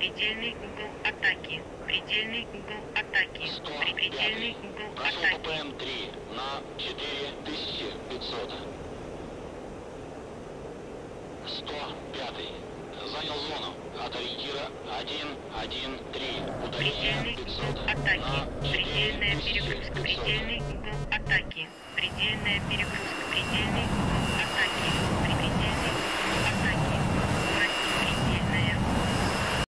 Предельный угол атаки. Предельный угол атаки. 105. Предельный угол Прошел атаки. ППМ-3 на 4500. 105. Занял зону. От ориентира 113. Удаление Предельный 500 угол атаки. на Предельная перегрузка. 4500. Предельный угол атаки. Предельная перегрузка. Предельный угол атаки.